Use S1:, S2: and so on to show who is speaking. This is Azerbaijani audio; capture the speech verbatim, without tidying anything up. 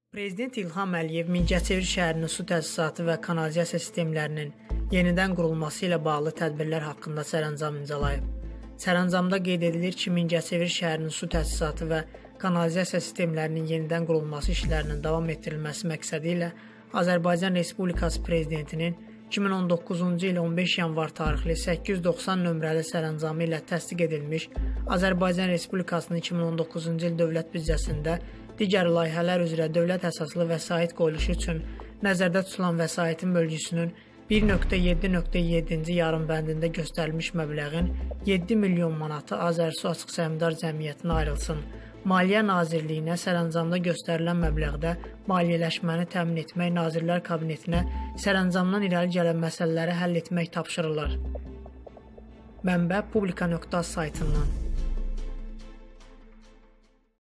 S1: Prezident İlham Əliyev Mingəçevir şəhərinin su təsisatı və kanalizasiya sistemlərinin yenidən qurulması ilə bağlı tədbirlər haqqında sərəncam imzalayıb. Sərəncamda qeyd edilir ki, Mingəçevir şəhərinin su təsisatı və kanalizasiya sistemlərinin yenidən qurulması işlərinin davam etdirilməsi məqsədi ilə Azərbaycan Respublikası Prezidentinin iki min on doqquzuncu il on beş yanvar tarixli səkkiz yüz doxsan nömrəli sərəncamı ilə təsdiq edilmiş Azərbaycan Respublikasının iki min on doqquzuncu il dövlət büdcəsində digər layihələr üzrə dövlət əsaslı vəsait qoyuluşu üçün nəzərdə tutulan vəsaitin bölgüsünün bir nöqtə yeddi nöqtə yeddinci yarımbəndində göstərilmiş məbləğin yeddi milyon manatı Azərsu Açıq Səhmdar Cəmiyyətinə ayrılsın. Maliyyə Nazirliyinə sərəncamda göstərilən məbləğdə maliyyələşməni təmin etmək Nazirlər Kabinetinə sərəncamdan irəli gələn məsələləri həll etmək tapşırılır. Mənbə Publika nöqtə az saytından.